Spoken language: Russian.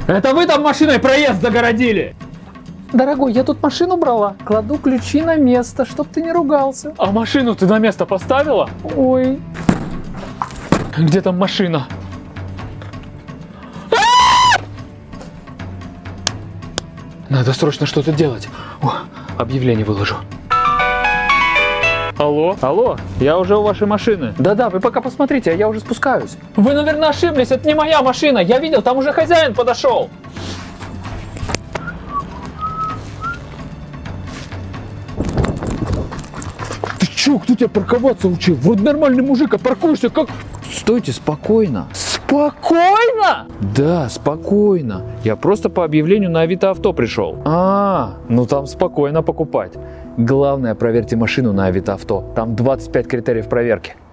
Это вы там машиной проезд загородили? Дорогой, я тут машину брала. Кладу ключи на место, чтоб ты не ругался. А машину ты на место поставила? Ой. Где там машина? Надо срочно что-то делать. О, объявление выложу. Алло? Алло, я уже у вашей машины. Да-да, вы пока посмотрите, а я уже спускаюсь. Вы, наверное, ошиблись, это не моя машина. Я видел, там уже хозяин подошел. Ты чё, кто тебя парковаться учил? Вот нормальный мужик, а паркуешься как... Стойте, спокойно. Спокойно? Да, спокойно. Я просто по объявлению на Авито Авто пришел. Ну там спокойно покупать. Главное, проверьте машину на Авито Авто. Там 25 критериев проверки.